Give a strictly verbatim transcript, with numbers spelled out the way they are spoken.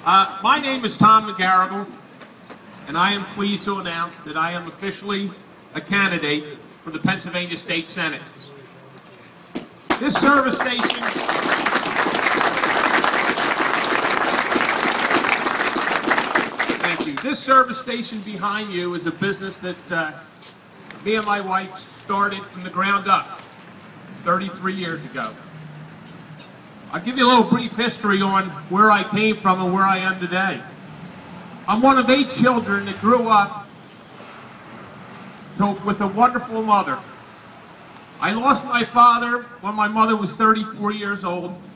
Uh, my name is Tom McGarrigle, and I am pleased to announce that I am officially a candidate for the Pennsylvania State Senate. This service station Thank you. This service station behind you is a business that uh, me and my wife started from the ground up thirty-three years ago. I'll give you a little brief history on where I came from and where I am today. I'm one of eight children that grew up to, with a wonderful mother. I lost my father when my mother was thirty-four years old.